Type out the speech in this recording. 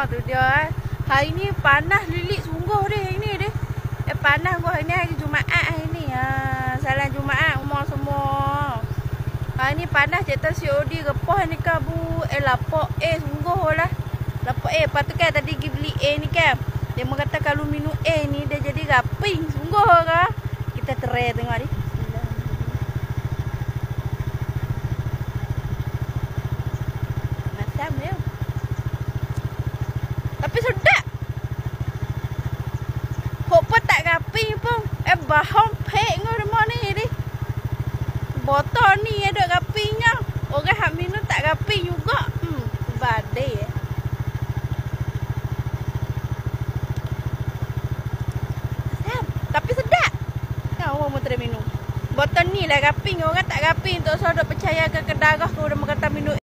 tu dia. Hari ni panas lilik sungguh dia hari ni dia. Panas gua hari ni hari Jumaat hari ni. Salam Jumaat umur semua. Hari ni panas cik tak COD repah ni kan bu. Lapok sungguh lah. Lapok lepas tu kan tadi pergi beli ni kan. Dia mengata kalau minum ni dia jadi raping sungguh kan. Kita try tengok ni. Macam dia. Tapi sedap. Hok pun tak raping pun. Bahong pek ngau rumah ni ni. Botol ni ada rapingnya. Orang hak minum tak raping juga. Badai. Tapi sedap. Kan orang mau try minum. Botol ni lah raping. Orang tak raping. Tak usah duk percaya ke darah ke orang kata minum.